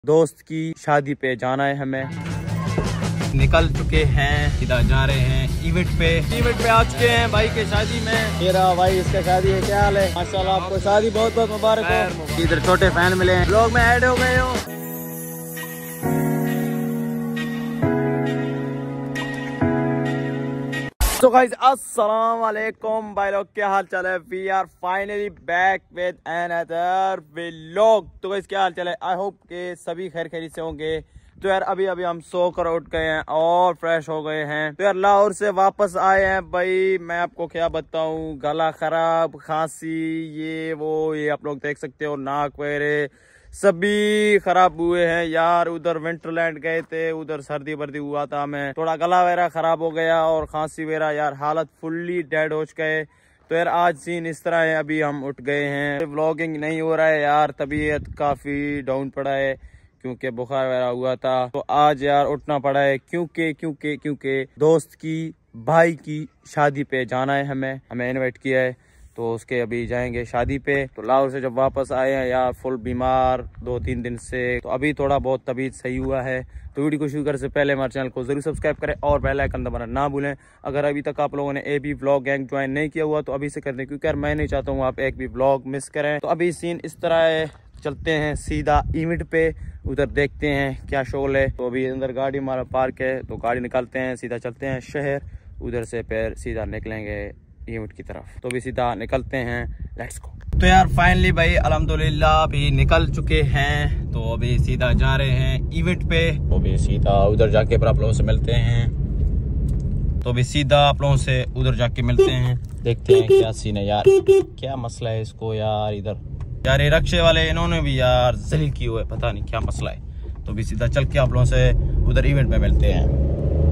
दोस्त की शादी पे जाना है हमें। निकल चुके हैं, सीधा जा रहे हैं इवेंट पे आ चुके हैं भाई के शादी में। मेरा भाई इसका शादी है, क्या हाल है? माशाल्लाह आपको शादी बहुत बहुत मुबारक हो। इधर छोटे फैन मिले हैं, ब्लॉग में ऐड हो गए हो। तो गाइस अस्सलाम वालेकुम भाई लोग, क्या हाल चाल है? We are finally back with another vlog. तो गाइस क्या हाल चाल है? आई होप के सभी खैर खैरी से होंगे। तो यार अभी हम सोकर उठ गए हैं और फ्रेश हो गए हैं। तो यार लाहौर से वापस आए हैं भाई। मैं आपको क्या बताऊं, गला खराब, खांसी, ये आप लोग देख सकते हो, नाक वगैरह सभी खराब हुए हैं यार। उधर विंटरलैंड गए थे, उधर सर्दी वर्दी हुआ था, हमें थोड़ा गला वगैरह खराब हो गया और खांसी वगैरह यार, हालत फुल्ली डेड हो गए। तो यार आज सीन इस तरह है, अभी हम उठ गए हैं। व्लॉगिंग नहीं हो रहा है यार, तबीयत काफी डाउन पड़ा है क्योंकि बुखार वगैरह हुआ था। तो आज यार उठना पड़ा है क्योंकि दोस्त की भाई की शादी पे जाना है, हमें इनवाइट किया है। तो उसके अभी जाएंगे शादी पे। तो लाहौर से जब वापस आए हैं यार, फुल बीमार 2-3 दिन से। तो अभी थोड़ा बहुत तबीयत सही हुआ है। तो वीडियो को शुरू करने से पहले हमारे चैनल को जरूर सब्सक्राइब करें और बेल आइकन दबाना ना भूलें। अगर अभी तक आप लोगों ने AB व्लॉग गैंग ज्वाइन नहीं किया हुआ तो अभी से कर दें, क्योंकि यार मैं नहीं चाहता हूँ आप एक भी व्लॉग मिस करें। तो अभी सीन इस तरह है, चलते हैं सीधा इवेंट पे, उधर देखते हैं क्या शोल है। तो अभी अंदर गाड़ी हमारा पार्क है, तो गाड़ी निकालते हैं, सीधा चलते हैं शहर, उधर से फिर सीधा निकलेंगे इवेंट की तरफ। तो भी सीधा निकलते हैं, लेट्स गो। तो यार फाइनली भाई अल्हम्दुलिल्लाह अभी निकल चुके हैं। तो अभी सीधा जा रहे हैं इवेंट पे। तो भी सीधा उधर जाके फिर आप लोगों से मिलते हैं। तो भी सीधा आप लोगों से उधर जाके मिलते हैं, देखते हैं क्या सीन है यार, क्या मसला है इसको यार। इधर यार ये रक्शे वाले इन्होंने भी यार जलील की हुए, पता नहीं क्या मसला है। तो भी सीधा चल के आप लोगों से उधर इवेंट में मिलते हैं।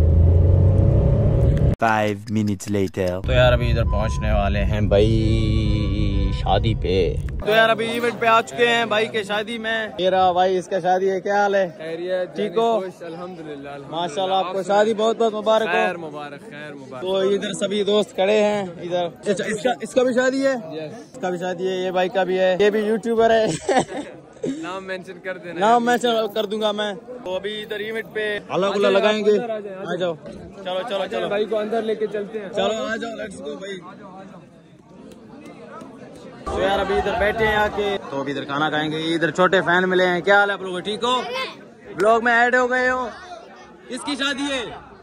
5 minutes later। तो यार अभी इधर पहुंचने वाले हैं भाई शादी पे। तो यार अभी इवेंट पे आ चुके हैं भाई के शादी में। मेरा भाई इसका शादी है, क्या हाल है? ठीक हो? अल्हम्दुलिल्लाह माशाल्लाह आपको शादी बहुत बहुत मुबारक हो। खैर मुबारक। तो इधर सभी दोस्त खड़े हैं इधर। इसका भी शादी है? इसका भी शादी है, ये भाई का भी है, ये भी यूट्यूबर है। नाम मेंशन कर देना। नाम मेंशन कर दूंगा मैं। तो अभी इधर इवेंट पे अल्लाह गुल्ला लगाएंगे। आ जाओ, चलो भाई को अंदर लेके चलते हैं। चलो आ जाओ, लेट्स गो भाई। तो यार अभी इधर बैठे हैं आके, तो अभी इधर खाना खाएंगे। इधर छोटे फैन मिले हैं, क्या हाल है आप लोग? ठीक हो? ब्लॉग में ऐड हो गए हो? इसकी शादी है?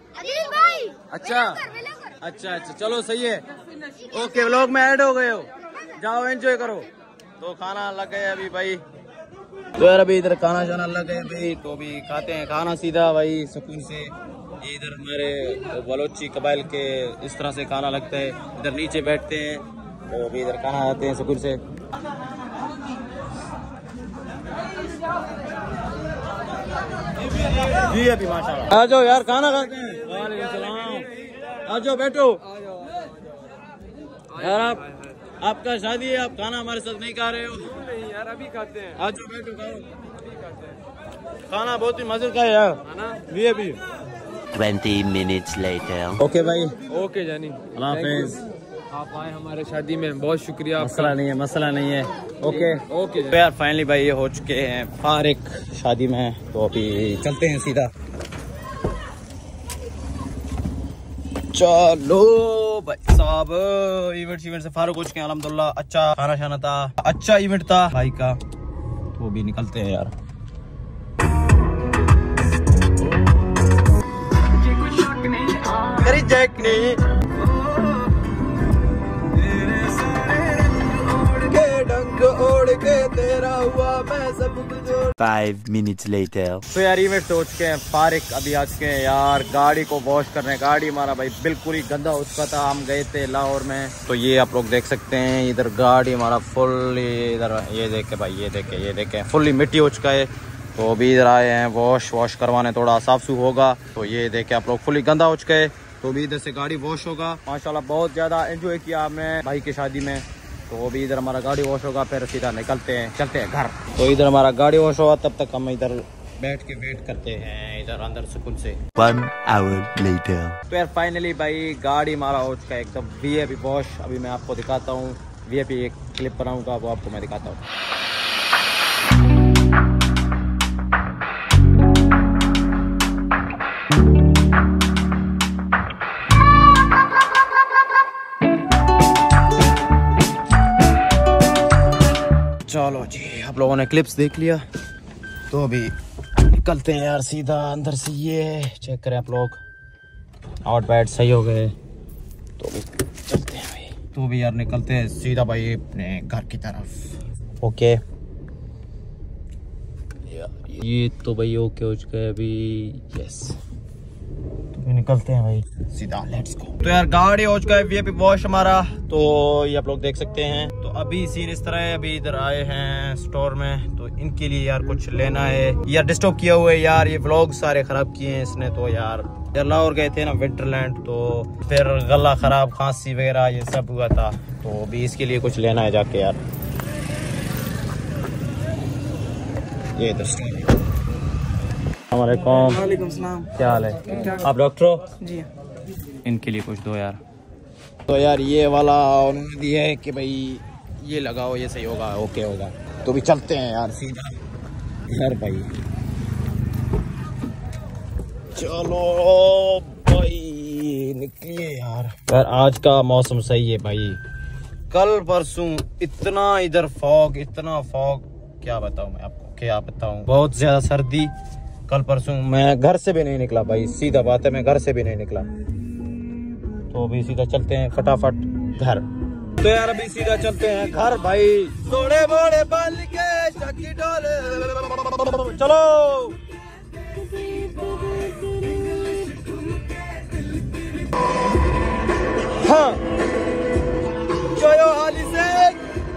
अच्छा, चलो सही है, ओके। ब्लॉग में ऐड हो गए हो, जाओ एंजॉय करो। तो खाना लग गया अभी भाई। तो यार अभी इधर खाना शाना लग गए भाई। तो अभी खाते हैं खाना सीधा भाई सुकून से। इधर हमारे बलोची कबाइल के इस तरह से खाना लगता है, इधर नीचे बैठते हैं। तो अभी इधर खाना खाते हैं सुकून से। जी अभी माशाल्लाह। आ जाओ यार खाना खाते हैं। वालेकुम सलाम, आ जाओ बैठो यार। आपका शादी है, आप खाना हमारे साथ नहीं खा रहे हो? नहीं यार अभी खाते हैं। आज जो बैठो खाओ, खाना बहुत ही मजे का है यार, भी अभी। 20 minutes later। ओके भाई, ओके जानी, अल्लाह हाफिज। आप आए हमारे शादी में, बहुत शुक्रिया। मसला नहीं है। ओके तो यार फाइनली भाई ये हो चुके हैं फारिग शादी में। तो अभी चलते हैं सीधा, चलो भाई साहब। इवेंट से फारूक हो चुके हैं अल्हम्दुलिल्लाह। अच्छा खाना शाना था, अच्छा इवेंट था भाई का। तो भी निकलते हैं यार। ओढ़ के तेरा हुआ मैं सब 5 minutes later। तो यार इवेंट से हो चुके हैं फारिग, अभी आ चुके हैं यार गाड़ी को वॉश करने। गाड़ी हमारा भाई बिल्कुल ही गंदा हो चुका था, हम गए थे लाहौर में। तो ये आप लोग देख सकते हैं, इधर गाड़ी हमारा फुल, इधर ये देखे भाई, ये देखे फुल्ली मिट्टी हो चुका है। तो अभी इधर आए हैं वॉश करवाने, थोड़ा साफ सुफ होगा। तो ये देखे आप लोग फुल्ली गंदा हो चुका है। तो अभी इधर से गाड़ी वॉश होगा। माशाल्लाह बहुत ज्यादा एंजॉय किया हमने भाई की शादी में। तो अभी इधर हमारा गाड़ी वॉश होगा, फिर सीधा चलते हैं घर। तो इधर हमारा गाड़ी वॉश होगा, तब तक हम इधर बैठ के वेट करते हैं इधर अंदर सुकून से। 1 hour later। तो यार फाइनली भाई गाड़ी हमारा हो चुका है एकदम VIP वॉश। अभी मैं आपको दिखाता हूँ, VIP एक क्लिप बनाऊंगा, वो आपको मैं दिखाता हूँ। आप लोगों ने क्लिप्स देख लिया, तो अभी निकलते हैं यार सीधा अंदर से। ये चेक करें आप लोग, आउट बैट सही हो गए, तो अभी चलते हैं भाई। तो भी यार निकलते हैं सीधा भाई अपने घर की तरफ। ओके ये तो भाई ओके हो चुका है अभी। यस, तो भी निकलते हैं भाई सीधा, लेट्स गो। तो यार गाड़ी हो चुका है वीआईपी वॉश हमारा, तो ये आप लोग देख सकते हैं। तो अभी सीन इस तरह है, अभी इधर आए हैं स्टोर में, तो इनके लिए यार कुछ लेना है। यार डिस्टर्ब किया हुआ है यार, ये व्लॉग सारे खराब किए हैं इसने। तो यार लाहौर गए थे ना विंटरलैंड, तो फिर गला खराब, खांसी वगैरह ये सब हुआ था, तो अभी इसके लिए कुछ लेना है जाके यार। ये वालेकुम सलाम, क्या हाल है? आप डॉक्टर हो? जी। इनके लिए कुछ दो यार। तो यार ये वाला उन्होंने दिया है कि भाई ये लगाओ, ये सही होगा, ओके होगा। तो भी चलते हैं यार सीधा घर भाई। चलो भाई निकलिए यार। आज का मौसम सही है भाई, कल परसों इतना इधर फॉग, इतना फॉग, क्या बताऊं मैं आपको, क्या बताऊं, बहुत ज्यादा सर्दी। कल परसों मैं घर से भी नहीं निकला भाई, सीधा बात है, मैं घर से भी नहीं निकला। तो अभी सीधा चलते हैं फटाफट घर। तो यार अभी सीधा चलते हैं घर भाई। थोड़े बड़े बल के चक्की डोले, चलो। हाँ हाली से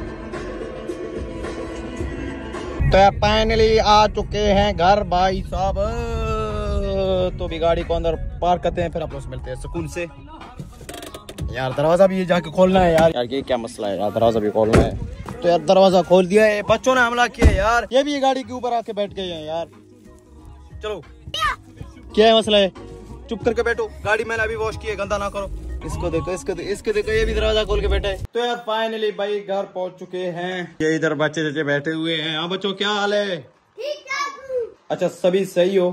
तो फाइनली आ चुके हैं घर भाई साहब। तो भी गाड़ी को अंदर पार्क करते हैं, फिर आप लोग से मिलते हैं सुकून से। यार दरवाजा भी जाके खोलना है यार ये क्या मसला है यार, दरवाजा भी खोलना है। तो यार दरवाजा खोल दिया है, बच्चों ने हमला किया यार, ये भी गाड़ी के ऊपर आके बैठ गए हैं यार। चलो क्या है मसला है, चुप करके बैठो, गाड़ी मैंने अभी वॉश की है, गंदा ना करो। इसको देखो, इसको देखो, ये भी दरवाजा खोल के बैठे है। तो यार फाइनली भाई घर पहुंच चुके हैं। ये इधर बच्चे बैठे हुए हैं। हाँ बच्चों क्या हाल है? अच्छा सभी सही हो?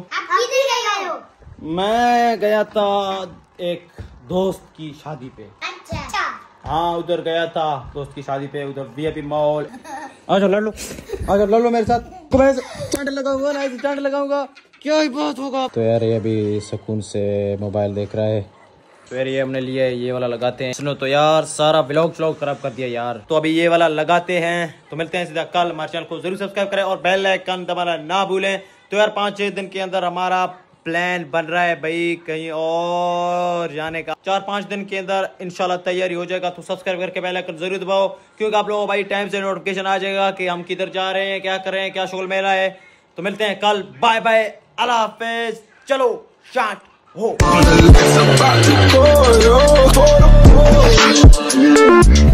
मैं गया था एक दोस्त की शादी पे। अच्छा। हाँ उधर गया था दोस्त की शादी पे, उधर वीआईपी मॉल। अच्छा लड़ लो, अच्छा लड़ लो मेरे साथ, चांट लगाऊंगा ना, चांट लगाऊंगा, क्या ही बात होगा। तो यार ये अभी सुकून से मोबाइल देख रहा है। तो यार ये हमने लिया है, ये वाला लगाते हैं। सुनो तो यार सारा व्लॉग खराब कर दिया यार, तो अभी ये वाला लगाते हैं। तो मिलते हैं सीधा कल। हमारे चैनल को जरूर सब्सक्राइब करें और बेल आइकन दबाना ना भूलें। तो यार 5-6 दिन के अंदर हमारा प्लान बन रहा है भाई कहीं और जाने का। 4-5 दिन के अंदर इंशाल्लाह तैयारी हो जाएगा। तो सब्सक्राइब करके बेल आइकन जरूर दबाओ, क्योंकि आप लोगों को भाई टाइम से नोटिफिकेशन आ जाएगा कि हम किधर जा रहे हैं, क्या कर रहे हैं, क्या शोल मेला है। तो मिलते हैं कल, बाय बाय, अल्लाह हाफिज। चलो शाट हो।